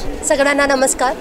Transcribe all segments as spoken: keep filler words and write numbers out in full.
सगळ्यांना नमस्कार।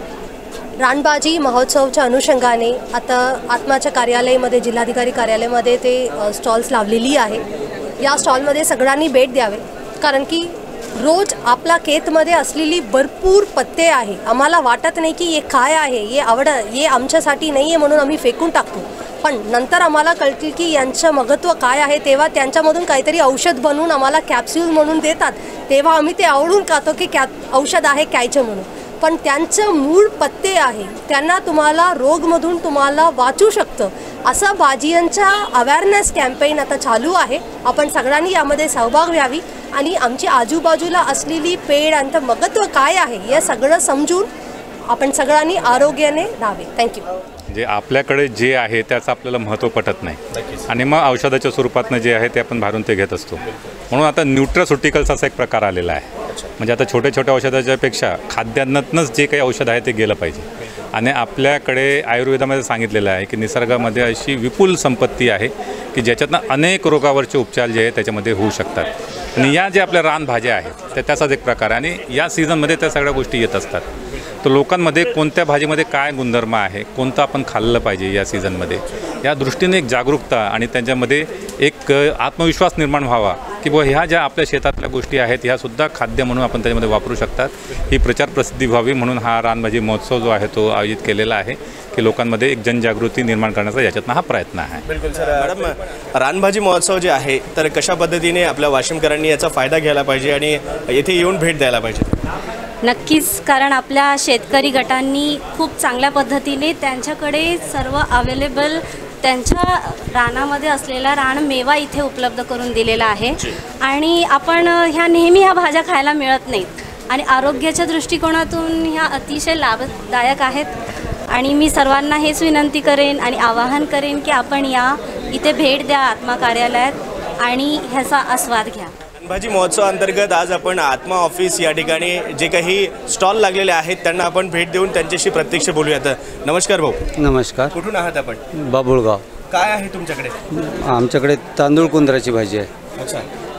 रानभाजी महोत्सवच्या अनुषंगाने आता आत्माच्या कार्यालयामध्ये जिल्हाधिकारी कार्यालयामध्ये ते स्टॉल्स लावलेली आहे। या स्टॉलमध्ये सगळ्यांनी भेट द्यावे, कारण की रोज आपला केतमध्ये असलेली भरपूर पत्ते आहे। आम्हाला वाटत नाही की हे काय आहे, हे आवड हे आमच्यासाठी नाही आहे म्हणून आम्ही फेकून टाकतो, पण नंतर आम्हाला कळतील की यांचं महत्त्व काय आहे। तेव्हा त्यांच्यामधून काहीतरी औषध बनवून आम्हाला कॅप्सूल म्हणून देतात, तेव्हा आम्ही ते आवडून खातो की कॅप औषध आहे कायचं म्हणून। पण त्यांचं मूळ पत्ते आहे, त्यांना तुम्हाला रोगमधून तुम्हाला वाचू शकतं। असं भाजीयांचा अवेअरनेस कॅम्पेन आता चालू आहे। आपण सगळ्यांनी यामध्ये सहभाग घ्यावी आणि आमची आजूबाजूला असलेली पेड यांचं महत्त्व काय आहे हे सगळं समजून आपण सगळ्यांनी आरोग्याने राहावे। थँक्यू। जे आपल्याकडे जे आहे त्याचं आपल्याला महत्त्व पटत नाही आणि मग औषधाच्या स्वरूपातनं जे आहे ते आपण भारून ते घेत असतो। म्हणून आता न्यूट्रास्युटिकल्स असा एक प्रकार आलेला आहे। म्हणजे आता छोट्या छोट्या औषधाच्यापेक्षा खाद्यान्नातनंच जे काही औषध आहे ते गेलं पाहिजे। आणि आपल्याकडे आयुर्वेदामध्ये सांगितलेलं आहे की निसर्गामध्ये अशी विपुल संपत्ती आहे की ज्याच्यातनं अनेक रोगावरचे उपचार जे आहे त्याच्यामध्ये होऊ शकतात। आणि या ज्या आपल्या रानभाज्या आहेत त्या त्याचाच एक प्रकार आहे आणि या सीझनमध्ये त्या सगळ्या गोष्टी येत असतात। तर लोकांमध्ये कोणत्या भाजीमध्ये काय गुणधर्म आहे, कोणतं आपण खाल्लं पाहिजे या सीझनमध्ये, या दृष्टीने एक जागरूकता आणि त्यांच्यामध्ये एक आत्मविश्वास निर्माण व्हावा की बुवा ह्या ज्या आपल्या शेतातल्या गोष्टी आहेत ह्यासुद्धा खाद्य म्हणून आपण त्याच्यामध्ये वापरू शकतात। ही प्रचार प्रसिद्धी व्हावी म्हणून हा रानभाजी महोत्सव जो आहे तो आयोजित केलेला आहे की लोकांमध्ये एक जनजागृती निर्माण करण्याचा याच्यातनं हा प्रयत्न आहे। बिलकुल सर। मॅडम, रानभाजी महोत्सव जे आहे तर कशा पद्धतीने आपल्या वाशिमकरांनी याचा फायदा घ्यायला पाहिजे आणि येथे येऊन भेट द्यायला पाहिजे? नक्कीच, कारण आपल्या शेतकरी गटांनी खूप चांगल्या पद्धतीने त्यांच्याकडे सर्व अवेलेबल त्यांच्या रानामध्ये असलेला रानमेवा इथे उपलब्ध करून दिलेला आहे। आणि आपण ह्या नेहमी ह्या भाज्या खायला मिळत नाहीत आणि आरोग्याच्या दृष्टिकोनातून ह्या अतिशय लाभदायक आहेत। आणि मी सर्वांना हेच विनंती करेन आणि आवाहन करेन की आपण या इथे भेट द्या आत्मा कार्यालयात आणि ह्याचा आस्वाद घ्या। रानभाजी महोत्सव अंतर्गत आज आपण आत्मा ऑफिस या ठिकाणी जे काही स्टॉल लागलेले आहेत त्यांना आपण भेट देऊन त्यांच्याशी प्रत्यक्ष बोलूयात। नमस्कार भाऊ। नमस्कार। कुठून आहात आपण? बाबुळगाव। काय आहे तुमच्याकडे? आमच्याकडे तांदूळ कुंदराची भाजी आहे। अच्छा,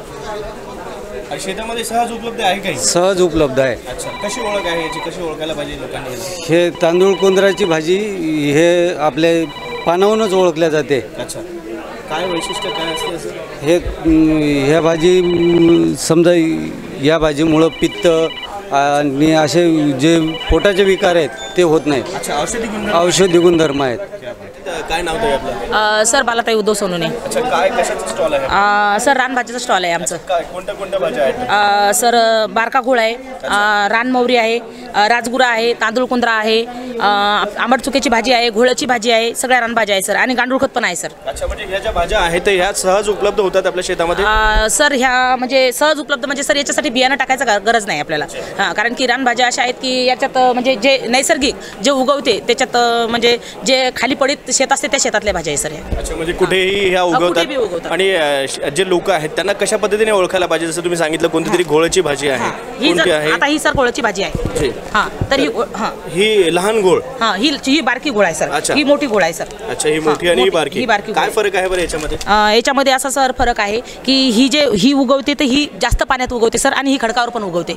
आणि शेतामध्ये सहज उपलब्ध आहे काही? सहज उपलब्ध आहे। अच्छा, कशी ओळख आहे याची, कशी ओळखायला पाहिजे लोकांनी? हे तांदूळ कुंदराची भाजी हे आपल्या पानावरूनच ओळखल्या जाते। अच्छा, काय वैशिष्ट्य काय असते असं? हे ह्या भाजी समजा या भाजीमुळं पित्त आणि असे जे पोटाचे विकार आहेत ते होत नाहीत। अच्छा, औषधी गुणधर्म औषधी गुणधर्म आहेत। काय नाव आहे आपलं? सर बालाताई उद्धव सोनूने। अच्छा, काय कशाचं स्टॉल आहे? सर रानभाजीचं स्टॉल आहे आमचं। काय कोणत्या कोणत्या भाज्या आहेत? सर बारका घोळ आहे, रानमौरी आहे, राजगुरा आहे, तांदूळ कुंदरा आहे, आंबट चुक्याची भाजी आहे, घोळाची भाजी आहे, सगळ्या रानभाज्या आहे सर। आणि गांडूळ खत पण आहे सर। अच्छा, म्हणजे ह्या ज्या भाज्या आहेत ह्या सहज उपलब्ध होतात आपल्या शेतामध्ये? सर ह्या म्हणजे सहज उपलब्ध म्हणजे सर याच्यासाठी बियाणं टाकायचं गरज नाही आपल्याला। हां, कारण की रानभाज्या अशा आहेत की याच्यात म्हणजे जे नैसर्गिक जे उगवते त्याच्यात म्हणजे जे खाली पडीत शेत असते त्या शेतातल्या भाज्या आहे सर ह्या। अच्छा, म्हणजे कुठेही ह्या उगवतात। आणि जे लोक आहेत त्यांना कशा पद्धतीने ओळखायला पाहिजे? जसं तुम्ही सांगितलं कोणती तरी घोळाची भाजी आहे, कोणती आहे? आता ही सर घोळाची भाजी आहे। हां, तर ही हां ही लहान घोळ? हां, ही ही बारकी घोळ आहे सर, ही मोठी घोळ आहे सर। अच्छा, ही मोठी आणि ही बारकी, काय फरक आहे बरं याच्यामध्ये? याच्यामध्ये असा सर फरक आहे की ही जे ही उगवते तर ही जास्त पाण्यात उगवते सर आणि ही खडकावर पण उगवते।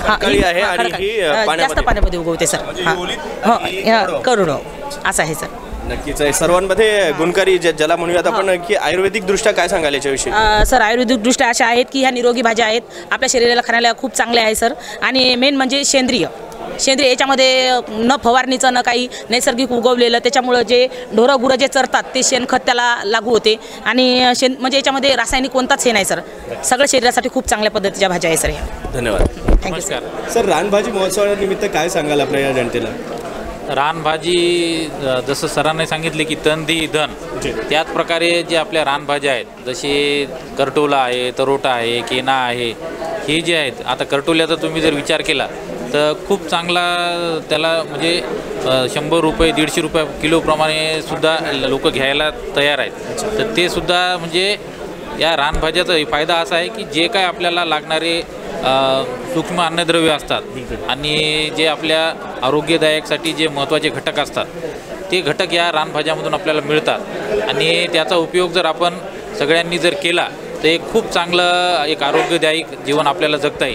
जास्त पाण्यामध्ये उगवते सर। हां, करोडो असं आहे सर। नक्कीच आहे। सर्वांमध्ये गुणकारी ज्याला म्हणूयात आपण की आयुर्वेदिक दृष्ट्या काय सांगाल याच्याविषयी? सर आयुर्वेदिक दृष्ट्या अशा आहेत की ह्या निरोगी भाज्या आहेत, आपल्या शरीराला खाण्याला खूप चांगल्या आहे सर। आणि मेन म्हणजे सेंद्रिय सेंद्रिय याच्यामध्ये न फवारणीचं न काही नैसर्गिक उगवलेलं, त्याच्यामुळं जे ढोरं गुरं जे चरतात ते शेणखत त्याला लागू होते आणि शेण म्हणजे याच्यामध्ये रासायनिक कोणताच हे नाही सर। सगळं शरीरासाठी खूप चांगल्या पद्धतीच्या भाज्या आहे सर ह्या। धन्यवाद। Thank you sir. सर, रानभाजी महोत्सवानिमित्त काय सांगाल आपल्या या जनतेला? रानभाजी जसं सरांनी सांगितले की तन दी धन, त्याच प्रकारे जे आपल्या रानभाज्या आहेत जसे करटोला आहे, तरोटा आहे, केना आहे, हे जे आहेत आता करटोल्याचा तुम्ही जर विचार केला तर खूप चांगला त्याला म्हणजे शंभर रुपये दीडशे रुपये किलोप्रमाणे सुद्धा लोक घ्यायला तयार आहेत। तर ते सुद्धा म्हणजे या रानभाज्याचा फायदा असा आहे की जे काय आपल्याला लागणारे सूक्ष्म अन्नद्रव्य असतात आणि जे आपल्या आरोग्यदायकसाठी जे महत्त्वाचे घटक असतात ते घटक या रानभाज्यामधून आपल्याला मिळतात आणि त्याचा उपयोग जर आपण सगळ्यांनी जर केला तर एक खूप चांगलं एक आरोग्यदायी जीवन आपल्याला जगता येईल।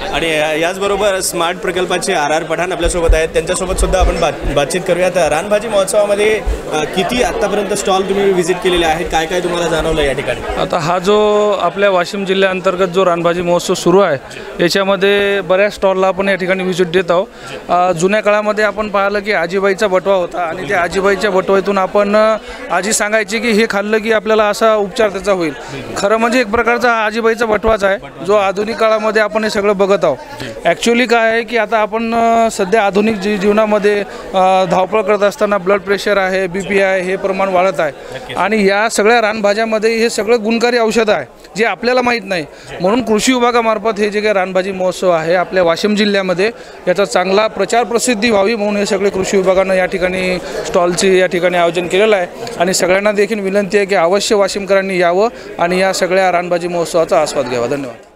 आणि याचबरोबर स्मार्ट प्रकल्पाचे आर आर पठाण आपल्यासोबत आहेत, त्यांच्यासोबत सुद्धा आपण बात बातचीत करूयात. रानभाजी महोत्सवामध्ये अ, किती आत्तापर्यंत स्टॉल तुम्ही व्हिजिट केलेले आहेत, काय काय तुम्हाला जाणवलं या ठिकाणी? आता हा जो आपल्या वाशिम जिल्ह्याअंतर्गत जो रानभाजी महोत्सव सुरू आहे याच्यामध्ये बऱ्याच स्टॉलला आपण या ठिकाणी व्हिजिट देत आहोत. अ, जुन्या काळामध्ये आपण पाहिलं की आजीबाईचा बटवा होता आणि त्या आजीबाईच्या बटव्यातून आपण अ, आजी सांगायची की हे खाल्लं की आपल्याला असा उपचार त्याचा होईल. खरं म्हणजे एक प्रकारचा हा आजीबाईचा बटवाच आहे जो आधुनिक काळामध्ये आपण हे सगळं बघत आहोत. ॲक्च्युली काय आहे की आता आपण अ, सध्या आधुनिक जी जीवनामध्ये अ, धावपळ करत असताना ब्लड प्रेशर आहे, बी पी आहे, हे प्रमाण वाढत आहे आणि या सगळ्या रानभाज्यामध्ये हे सगळं गुणकारी औषध आहे जे आपल्याला माहीत नाही. म्हणून कृषी विभागामार्फत हे जे काही रानभाजी महोत्सव आहे आपल्या वाशिम जिल्ह्यामध्ये याचा चांगला प्रचार प्रसिद्धी व्हावी म्हणून हे सगळे कृषी विभागानं या ठिकाणी स्टॉलचे या ठिकाणी आयोजन केलेलं आहे. आणि सगळ्यांना देखील विनंती आहे की अवश्य वाशिमकरांनी यावं आणि या सगळ्या रानभाजी महोत्सवाचा आस्वाद घ्यावा. धन्यवाद.